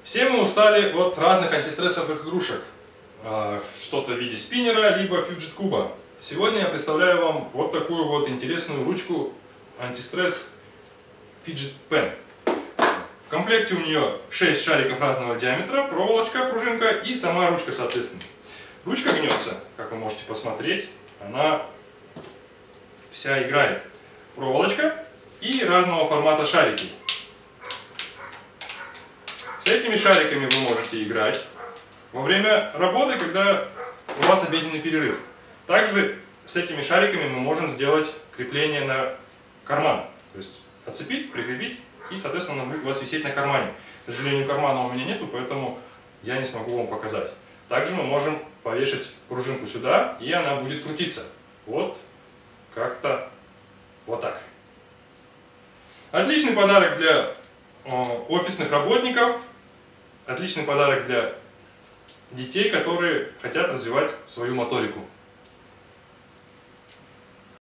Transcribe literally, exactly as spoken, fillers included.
Все мы устали от разных антистрессовых игрушек. Что-то в виде спиннера, либо фиджет-куба. Сегодня я представляю вам вот такую вот интересную ручку антистресс Fidget Pen. В комплекте у нее шесть шариков разного диаметра, проволочка, пружинка и сама ручка, соответственно. Ручка гнется, как вы можете посмотреть, она вся играет. Проволочка и разного формата шарики. С этими шариками вы можете играть во время работы, когда у вас обеденный перерыв. Также с этими шариками мы можем сделать крепление на карман. То есть отцепить, прикрепить, и, соответственно, она будет у вас висеть на кармане. К сожалению, кармана у меня нету, поэтому я не смогу вам показать. Также мы можем повешать пружинку сюда, и она будет крутиться. Вот как-то вот так. Отличный подарок для офисных работников. Отличный подарок для детей, которые хотят развивать свою моторику.